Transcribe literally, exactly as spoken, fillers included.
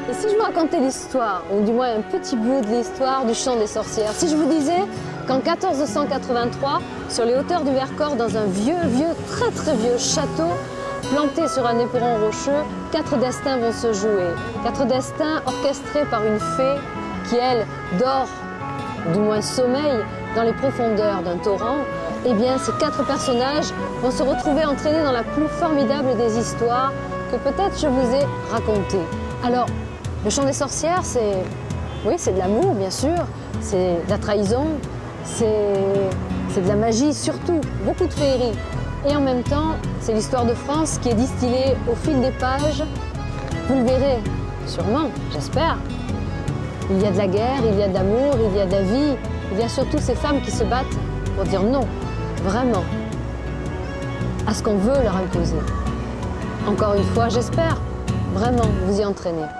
Et si je vous racontais l'histoire, ou du moins un petit bout de l'histoire du chant des sorcières, si je vous disais qu'en mille quatre cent quatre-vingt-trois, sur les hauteurs du Vercors, dans un vieux, vieux, très très vieux château, planté sur un éperon rocheux, quatre destins vont se jouer. Quatre destins orchestrés par une fée qui, elle, dort, du moins sommeille, dans les profondeurs d'un torrent. Eh bien, ces quatre personnages vont se retrouver entraînés dans la plus formidable des histoires que peut-être je vous ai racontées. Alors, le chant des sorcières, c'est oui, c'est de l'amour, bien sûr, c'est de la trahison, c'est de la magie surtout, beaucoup de féerie. Et en même temps, c'est l'histoire de France qui est distillée au fil des pages. Vous le verrez, sûrement, j'espère. Il y a de la guerre, il y a de l'amour, il y a de la vie, il y a surtout ces femmes qui se battent pour dire non, vraiment, à ce qu'on veut leur imposer. Encore une fois, j'espère vraiment vous y entraîner.